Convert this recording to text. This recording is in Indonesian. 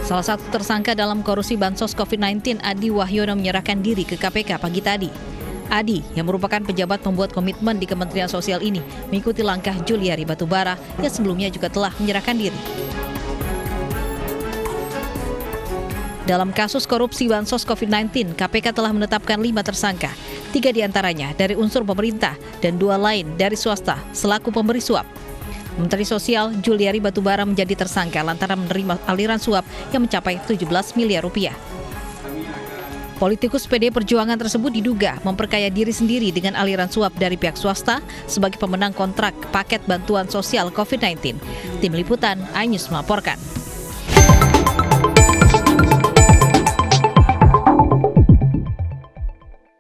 Salah satu tersangka dalam korupsi bansos COVID-19, Adi Wahyono menyerahkan diri ke KPK pagi tadi. Adi, yang merupakan pejabat pembuat komitmen di Kementerian Sosial ini, mengikuti langkah Juliari Batubara yang sebelumnya juga telah menyerahkan diri. Dalam kasus korupsi bansos COVID-19, KPK telah menetapkan 5 tersangka, 3 diantaranya dari unsur pemerintah dan 2 lain dari swasta selaku pemberi suap. Menteri Sosial Juliari Batubara menjadi tersangka lantaran menerima aliran suap yang mencapai 17 miliar rupiah. Politikus PD Perjuangan tersebut diduga memperkaya diri sendiri dengan aliran suap dari pihak swasta sebagai pemenang kontrak paket bantuan sosial COVID-19. Tim Liputan, iNews melaporkan.